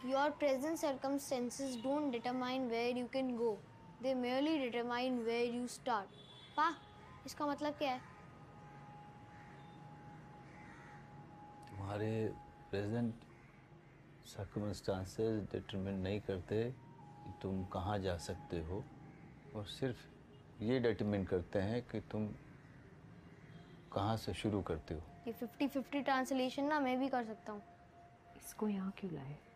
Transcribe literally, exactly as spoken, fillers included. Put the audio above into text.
Your present circumstances don't determine where you can go. They merely determine where you start. पा, इसका मतलब क्या है? तुम्हारे प्रेजेंट सर्कमस्टांसेस डिटरमिन नहीं करते कि तुम कहाँ जा सकते हो, और सिर्फ ये डिटरमिन करते हैं कि तुम कहाँ से शुरू करते हो। ये फिफ्टी फिफ्टी ट्रांसलेशन ना मैं भी कर सकता हूँ। इसको यहाँ क्यों लाए?